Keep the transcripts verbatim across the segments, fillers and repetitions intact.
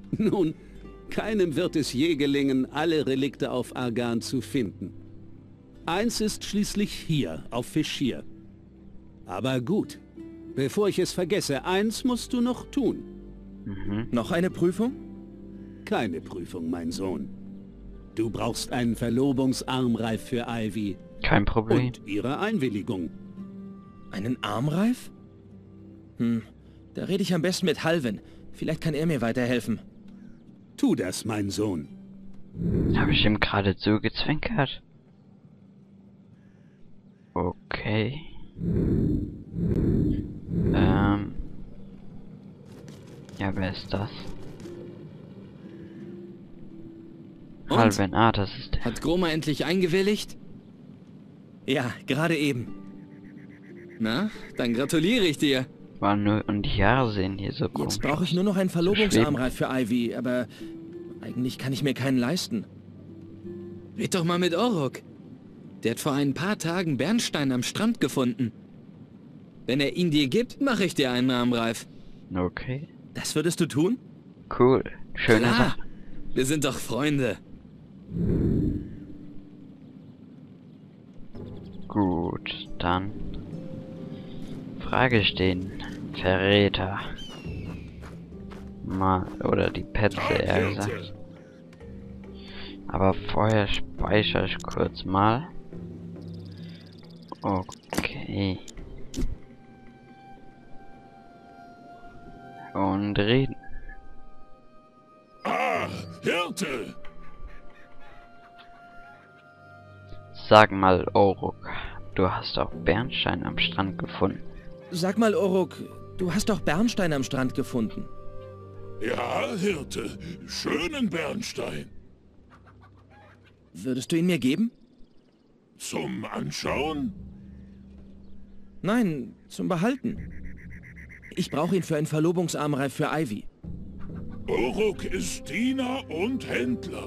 Nun, keinem wird es je gelingen, alle Relikte auf Argan zu finden. Eins ist schließlich hier, auf Fischir. Aber gut, bevor ich es vergesse, eins musst du noch tun. Mhm. Noch eine Prüfung? Keine Prüfung, mein Sohn. Du brauchst einen Verlobungsarmreif für Ivy. Kein Problem. Und ihre Einwilligung. Einen Armreif? Hm, da rede ich am besten mit Halvin. Vielleicht kann er mir weiterhelfen. Tu das, mein Sohn. Habe ich ihm gerade zugezwinkert? Okay. Ähm. Ja, wer ist das? Und? Halvin, ah, das ist der. Hat Groma endlich eingewilligt? Ja, gerade eben. Na, dann gratuliere ich dir. War nur, und die Haare sehen hier so komisch. Jetzt brauche ich nur noch einen Verlobungsarmreif für Ivy, aber eigentlich kann ich mir keinen leisten. Red doch mal mit Orok. Der hat vor ein paar Tagen Bernstein am Strand gefunden. Wenn er ihn dir gibt, mache ich dir einen Armreif. Okay. Das würdest du tun? Cool. Schöne Klar. Sache. Wir sind doch Freunde. Gut, dann frage ich den Verräter mal, oder die Petze eher gesagt. Aber vorher speichere ich kurz mal. Okay. Und reden. Ah, Hirte! Sag mal, Orok, du hast auch Bernstein am Strand gefunden. Sag mal, Orok, du hast doch Bernstein am Strand gefunden. Ja, Hirte, schönen Bernstein. Würdest du ihn mir geben? Zum Anschauen? Nein, zum Behalten. Ich brauche ihn für einen Verlobungsarmreif für Ivy. Orok ist Diener und Händler.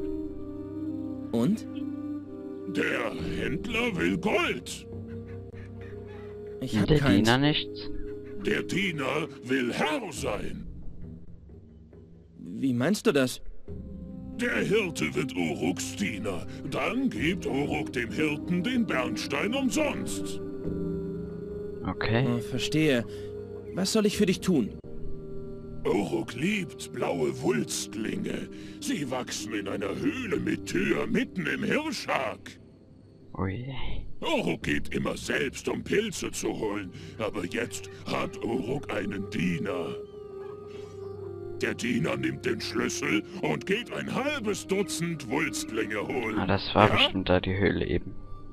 Und? Der Händler will Gold. Ich hab Der keins. Diener nichts? Der Diener will Herr sein. Wie meinst du das? Der Hirte wird Oroks Diener. Dann gibt Orok dem Hirten den Bernstein umsonst. Okay. Oh, verstehe. Was soll ich für dich tun? Orok liebt blaue Wulstlinge. Sie wachsen in einer Höhle mit Tür mitten im Hirschhag. Ui. Orok geht immer selbst, um Pilze zu holen. Aber jetzt hat Orok einen Diener. Der Diener nimmt den Schlüssel und geht ein halbes Dutzend Wulstlinge holen. Ah, das war Ja? bestimmt da die Höhle eben.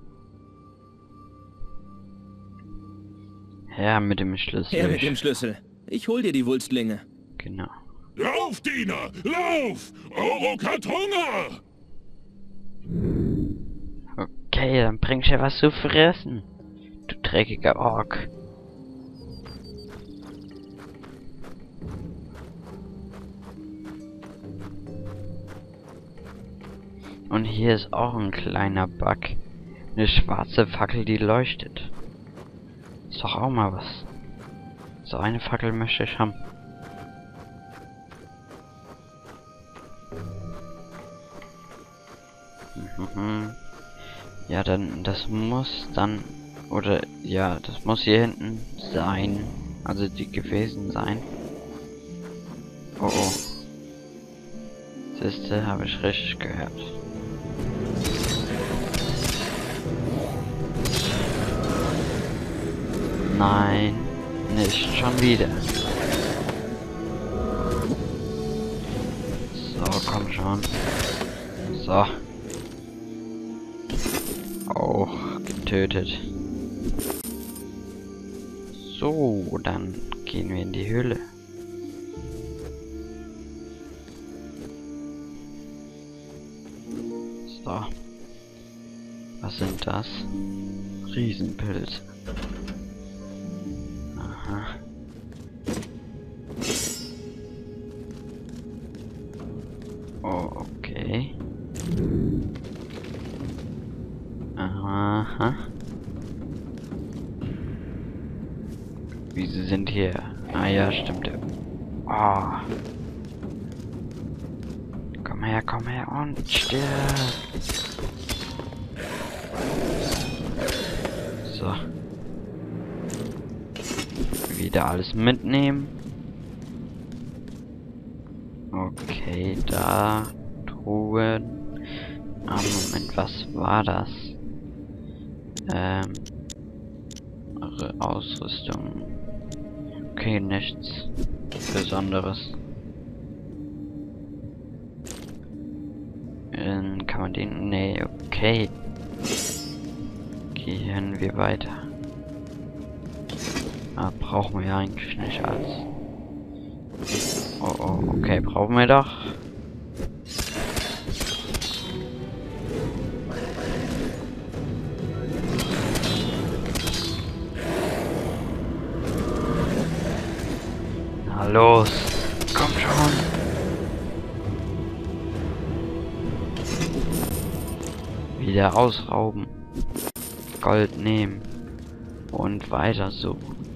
Ja, mit dem Schlüssel. Her mit dem Schlüssel. Ich hol dir die Wulstlinge. Genau. Lauf, Diener! Lauf! Orok hat Hunger! Okay, dann bring ich ja was zu fressen. Du dreckiger Ork. Und hier ist auch ein kleiner Bug. Eine schwarze Fackel, die leuchtet. Ist doch auch mal was. So eine Fackel möchte ich haben. Mhm. Ja, dann, das muss dann, oder, ja, das muss hier hinten sein. Also die gewesen sein. Oh oh. Siehste, habe ich richtig gehört. Nein, nicht schon wieder. So, komm schon. So. Auch getötet. So, dann gehen wir in die Höhle. So. Was sind das? Riesenpilze. Aha. Oh, okay. Aha. Wieso sind hier... Ah ja, stimmt. Ah. her, komm her und stirb. So. Wieder alles mitnehmen. Okay, da. Truhen. Ah, Moment, was war das? Ähm. Eure Ausrüstung. Okay, nichts Besonderes. Ähm, kann man den... Nee, okay. Gehen wir weiter. Ah, brauchen wir eigentlich nicht alles. Oh, oh, okay, brauchen wir doch. Na los, kommt schon. Wieder ausrauben. Gold nehmen. Und weiter so.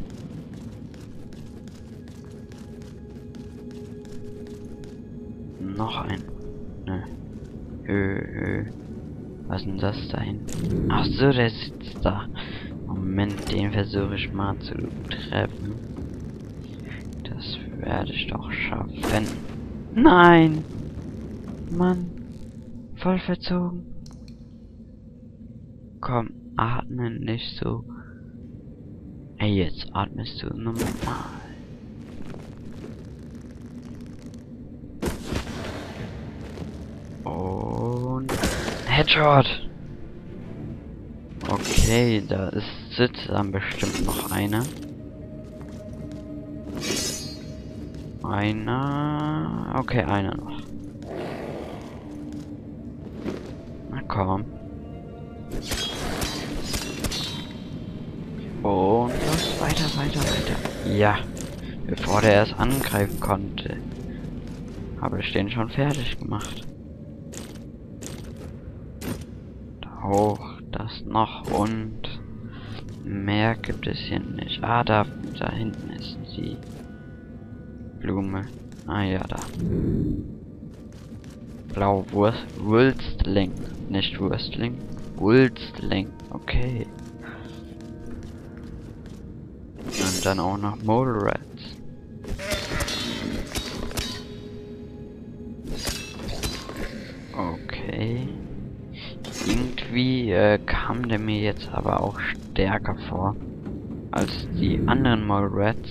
Noch ein. Nö. Hö, hö. Was ist denn das da hinten? Ach so, der sitzt da. Moment, den versuche ich mal zu treffen. Das werde ich doch schaffen. Nein! Mann. Voll verzogen. Komm, atme nicht so. Ey, jetzt atmest du normal. Und Headshot. Okay, da ist sitzt dann bestimmt noch einer. Einer. Okay, einer noch. Na komm. Und los, weiter, weiter, weiter. Ja, bevor der erst angreifen konnte, habe ich den schon fertig gemacht. Da hoch, das noch und mehr gibt es hier nicht. Ah, da, da hinten ist die Blume. Ah ja, da. Blau Wurst, Wulstling, nicht Wurstling, Wulstling. Okay. Und dann auch noch Mole Rats. Okay. Irgendwie äh, kam der mir jetzt aber auch stärker vor als die anderen Mole Rats.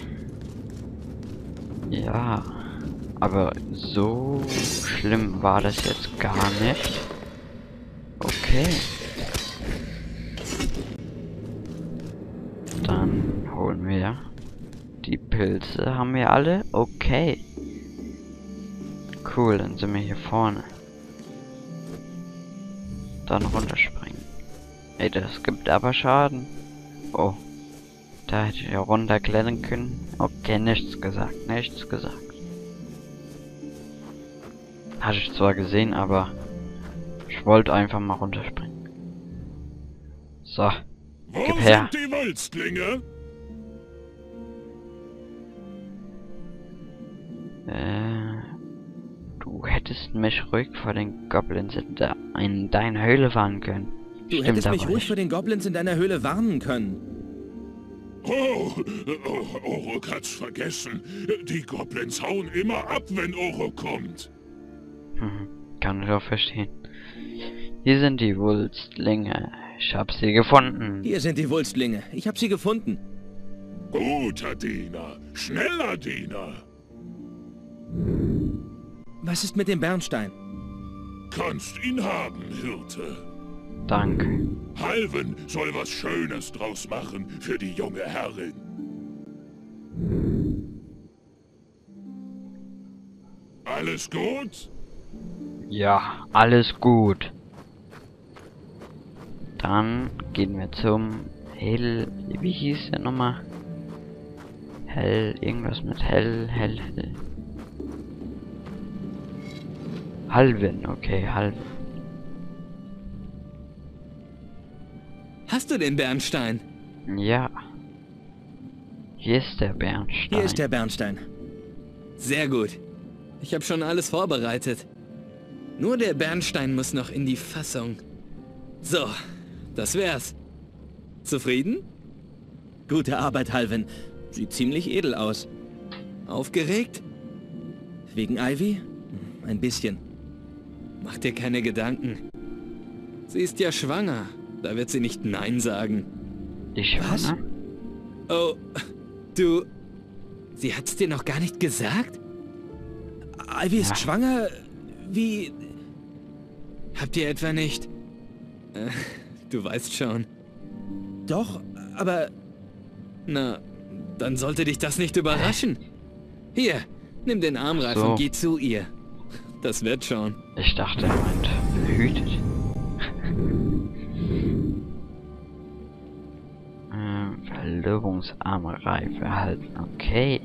Ja, aber so schlimm war das jetzt gar nicht. Okay. Dann holen wir die Pilze, haben wir alle? Okay. Cool, dann sind wir hier vorne. Dann runterspringen. Ey, das gibt aber Schaden. Oh. Da hätte ich ja runterklettern können. Okay, nichts gesagt, nichts gesagt. Hatte ich zwar gesehen, aber ich wollte einfach mal runterspringen. So. Wo Gib her. sind die Wulstlinge? Äh, du hättest mich ruhig vor den Goblins in, de in deiner Höhle warnen können. Du Stimmt hättest mich aber ruhig nicht. vor den Goblins in deiner Höhle warnen können. Oh, oh, Orok hat's vergessen. Die Goblins hauen immer ab, wenn Orok kommt. Hm, kann ich auch verstehen. Hier sind die Wulstlinge. Ich hab sie gefunden. Hier sind die Wulstlinge. Ich hab sie gefunden. Guter Diener, schneller Diener. Was ist mit dem Bernstein? Kannst ihn haben, Hirte. Danke. Halven soll was Schönes draus machen für die junge Herrin. Alles gut? Ja, alles gut. Dann gehen wir zum Hell... Wie hieß der nochmal? Hell... Irgendwas mit Hell... Hell... Hell... Halven, okay, Halven. Hast du den Bernstein? Ja. Hier ist der Bernstein. Hier ist der Bernstein. Sehr gut. Ich habe schon alles vorbereitet. Nur der Bernstein muss noch in die Fassung. So, das wär's. Zufrieden? Gute Arbeit, Halvin. Sieht ziemlich edel aus. Aufgeregt? Wegen Ivy? Ein bisschen. Mach dir keine Gedanken. Sie ist ja schwanger. Da wird sie nicht Nein sagen. Die Schwange? Oh, du... Sie hat's dir noch gar nicht gesagt? Ivy ist Ja. schwanger? Wie... Habt ihr etwa nicht... Äh, du weißt schon. Doch, aber... Na, dann sollte dich das nicht überraschen. Hier, nimm den Armreif So. und geh zu ihr. Das wird schon. Ich dachte, er meint behütet. ähm, Verlobungsarmreif erhalten. Okay.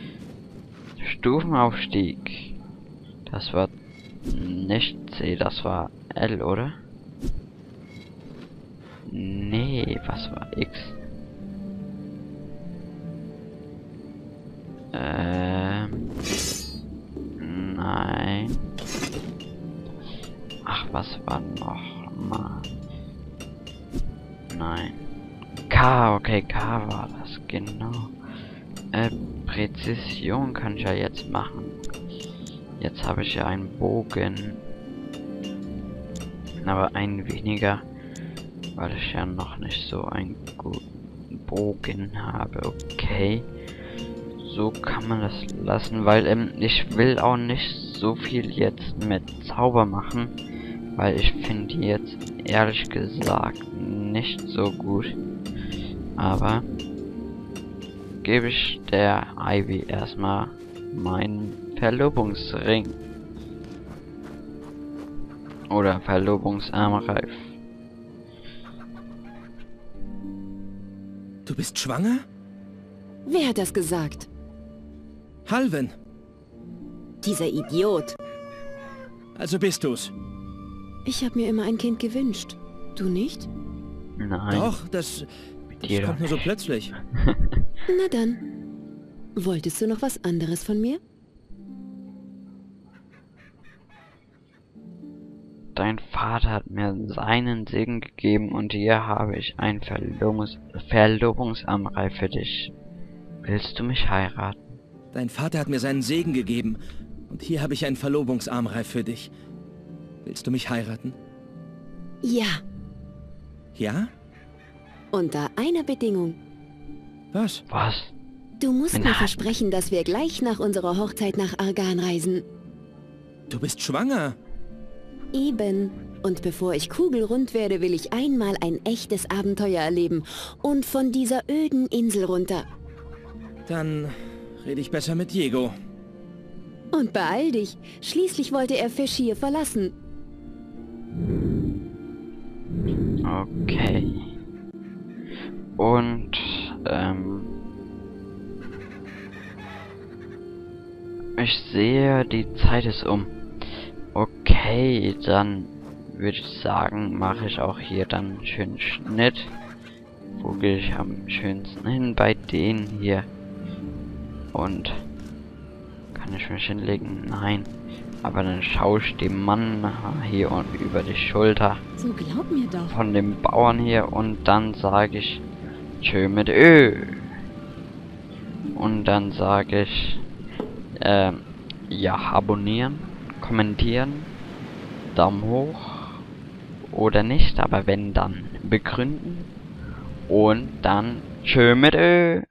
Stufenaufstieg. Das war nicht C, das war L, oder? Nee, was war X? Ähm... Nein. Ach, was war noch mal? Nein. K, okay, K war das, genau. Äh, Präzision kann ich ja jetzt machen. Jetzt habe ich ja einen Bogen. Aber einen weniger, weil ich ja noch nicht so einen guten Bogen habe. Okay. So kann man das lassen, weil ähm, ich will auch nicht so viel jetzt mit Zauber machen, weil ich finde die jetzt ehrlich gesagt nicht so gut. Aber gebe ich der Ivy erstmal meinen Verlobungsring oder Verlobungsarmreif. Du bist schwanger? Wer hat das gesagt? Halvin, Dieser Idiot. also bist du's. Ich habe mir immer ein Kind gewünscht. Du nicht? Nein. Doch, das, das dir kommt doch nur so nicht. plötzlich. Na dann. Wolltest du noch was anderes von mir? Dein Vater hat mir seinen Segen gegeben und hier habe ich ein Verlobungs Verlobungsarmreif für dich. Willst du mich heiraten? Dein Vater hat mir seinen Segen gegeben. Und hier habe ich einen Verlobungsarmreif für dich. Willst du mich heiraten? Ja, Ja? unter einer Bedingung. Was? Was? Du musst Nein. mir versprechen, dass wir gleich nach unserer Hochzeit nach Argan reisen. Du bist schwanger. Eben. Und bevor ich kugelrund werde, will ich einmal ein echtes Abenteuer erleben. Und von dieser öden Insel runter. Dann rede ich besser mit Diego. Und beeil dich. Schließlich wollte er Fischir verlassen. Okay. Und, ähm... ich sehe, die Zeit ist um. Okay, dann würde ich sagen, mache ich auch hier dann einen schönen Schnitt. Wo gehe ich am schönsten hin? Bei denen hier. Und kann ich mich hinlegen? Nein. Aber dann schaue ich dem Mann hier und über die Schulter So glaub mir doch. von dem Bauern hier und dann sage ich tschö mit Ö. Und dann sage ich ähm, ja, abonnieren, kommentieren, Daumen hoch oder nicht, aber wenn dann begründen und dann tschö mit Ö.